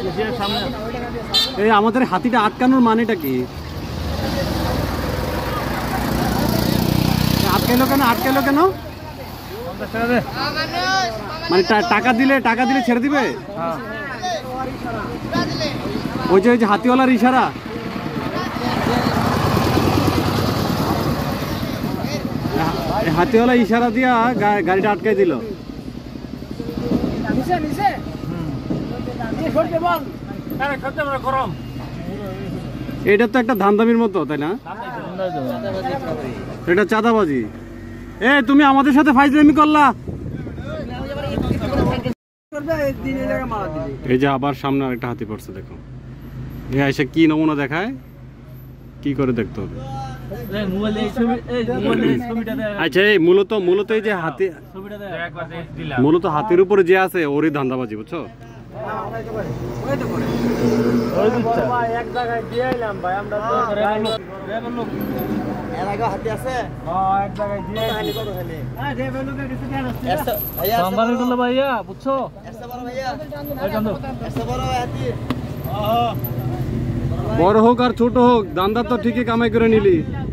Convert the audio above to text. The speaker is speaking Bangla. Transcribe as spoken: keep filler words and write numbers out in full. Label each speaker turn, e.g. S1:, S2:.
S1: এই আমাদের হাতিটা আটকানোর মানেটা কি? আটকাইলো কেন? আটকাইলো কেন? মানে টাকা দিলে টাকা দিলে ছেড়ে দিবে? ওই যে ওই যে হাতিওয়ালার ইশারা। হাতিওয়ালা ইশারা দিয়া গাড়িটা আটকাই দিল। এটা তো একটা ধান্দামির মতো, তাই না? এটা চাঁদাবাজি। এ তুমি আমাদের সাথে ফাইজলামি করলা। এই যে আবার সামনে আরেকটা হাতি পড়ছে, দেখো। এ এসে কি নমুনা দেখায়, কি করে দেখতে হবে। আচ্ছা, এই মূলত মূলত এই যে হাতি, মূলত হাতির উপরে যে আছে ওরই ধান্দাবাজি, বুঝছো? বড় হোক আর ছোট হোক, দান্দা তো ঠিকই কামাই করে নিলি।